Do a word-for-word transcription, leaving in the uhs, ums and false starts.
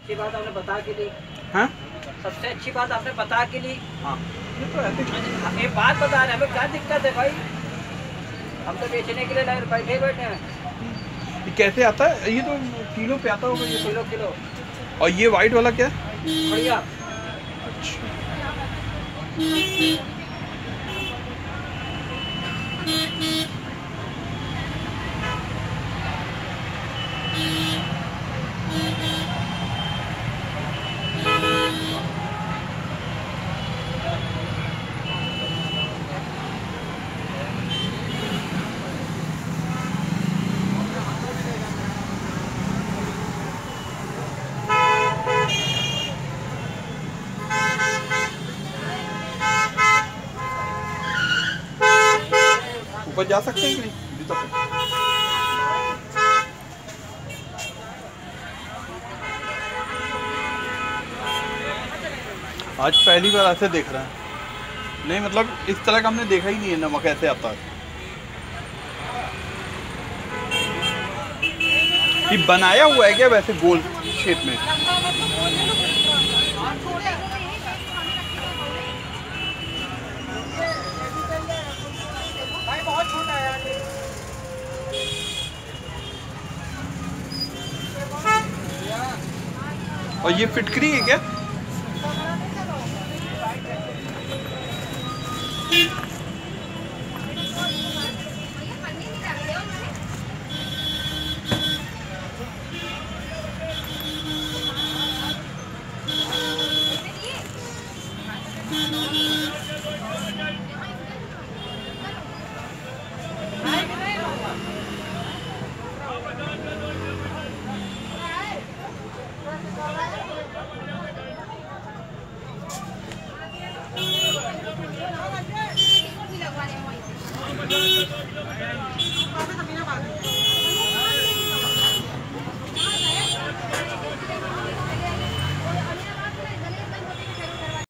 अच्छी बात आपने बता के ली। हाँ सबसे अच्छी बात आपने बता के ली। हाँ ये तो ऐसे ये बात बता रहे हैं, हमें क्या दिक्कत है भाई? हम तो बेचने के लिए बैठे बैठे हैं। ये कैसे आता है? ये तो किलो पे आता होगा ये तो। Kilo kilo. और ये वाइट वाला क्या है? बढ़िया। अच्छा ऊपर जा सकते हैं कि नहीं जूता पे? आज पहली बार ऐसे देख रहे हैं। नहीं मतलब इस तरह का हमने देखा ही नहीं है नमक ऐसे आता है। ये बनाया हुआ है क्या वैसे गोल शेप में? बहुत छोटा है यार। और ये फिटकरी है क्या? Hãy subscribe cho kênh Ghiền Mì Gõ để không bỏ lỡ những video hấp dẫn।